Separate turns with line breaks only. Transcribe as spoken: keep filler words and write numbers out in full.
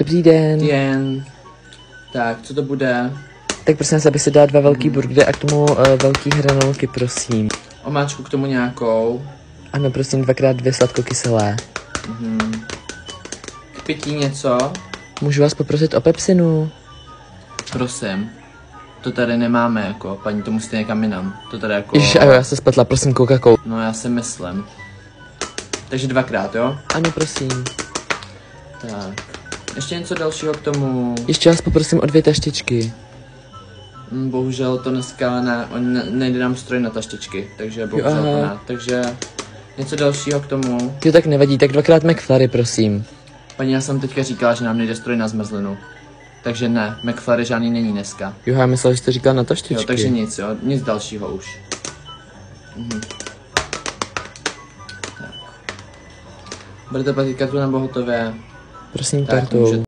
Dobrý den.
Den. Tak, co to bude?
Tak prosím vás, abych si dala dva velký hmm. burgery a k tomu uh, velký hranolky, prosím.
Omáčku k tomu nějakou?
Ano, prosím, dvakrát dvě sladkokyselé.
Mhm. K pití něco?
Můžu vás poprosit o pepsinu?
Prosím. To tady nemáme, jako, paní, to musíte někam jinam. To tady jako...
Ježiš, ajo, já se spletla, prosím, Coca-Colu.
No, já si myslím. Takže dvakrát, jo?
Ano, prosím.
Tak. Ještě něco dalšího k tomu?
Ještě vás poprosím o dvě taštičky.
Hm, bohužel to dneska ne, on ne, nejde nám stroj na taštičky, takže bohužel
Jo,
to ne. Takže něco dalšího k tomu?
Jo, tak nevadí, tak dvakrát McFlurry, prosím.
Paní, já jsem teďka říkala, že nám nejde stroj na zmrzlinu. Takže ne, McFlurry žádný není dneska.
Jo, já myslel, že jste říkal na taštičky.
Jo, takže nic, jo, nic dalšího už. Mhm. Tak. Budete platit kartu nebo hotově?
Prosím,
Tak,
kartou.
můžete.